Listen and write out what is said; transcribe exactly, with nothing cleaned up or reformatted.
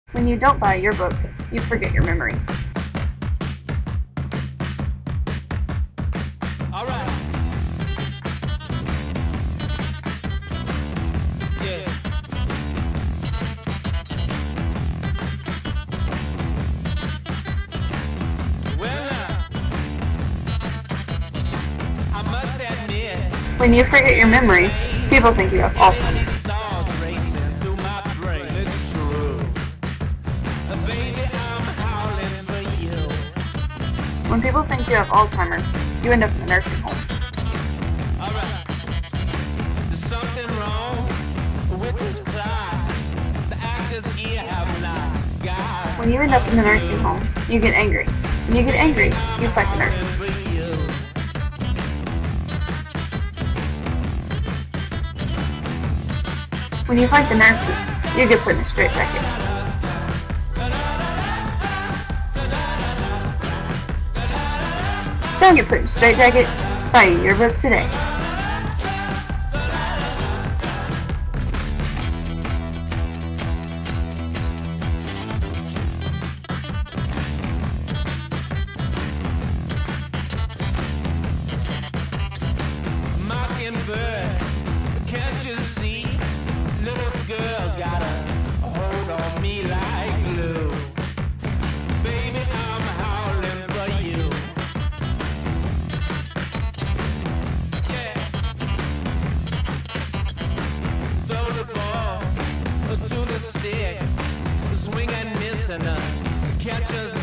When you don't buy a yearbook, you forget your memories. All right. Yeah. Well, now, I must admit, When you forget your memories, people think you have Alzheimer's. When people think you have Alzheimer's, you end up in a nursing home. Alright. There's something wrong with this plot. The actors here have not got. When you end up in the nursing home, you get angry. When you get angry, you fight the nurses. When you fight the nurses, you get put in a straitjacket. Don't get put in a straitjacket. Buy a yearbook today. Mockingbird, can't you see? Little girl's got a hold on me like glue. Baby, I'm howling for you. Yeah. Throw the ball to the stick, swing and miss, and the catcher's